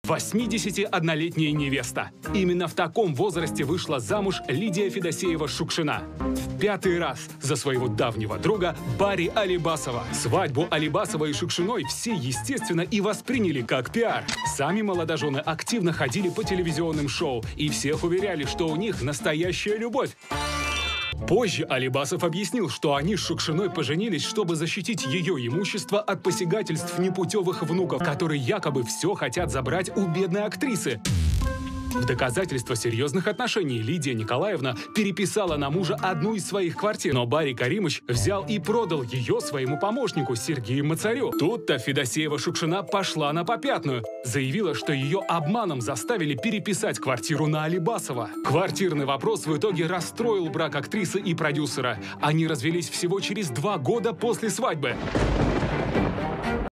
81-летняя невеста. Именно в таком возрасте вышла замуж Лидия Федосеева-Шукшина. В 5-й раз за своего давнего друга Барри Алибасова. Свадьбу Алибасова и Шукшиной все, естественно, и восприняли как пиар. Сами молодожены активно ходили по телевизионным шоу и всех уверяли, что у них настоящая любовь. Позже Алибасов объяснил, что они с Шукшиной поженились, чтобы защитить ее имущество от посягательств непутевых внуков, которые якобы все хотят забрать у бедной актрисы. В доказательство серьезных отношений Лидия Николаевна переписала на мужа одну из своих квартир, но Барри Каримович взял и продал ее своему помощнику Сергею Мацарю. Тут-то Федосеева-Шукшина пошла на попятную. Заявила, что ее обманом заставили переписать квартиру на Алибасова. Квартирный вопрос в итоге расстроил брак актрисы и продюсера. Они развелись всего через 2 года после свадьбы.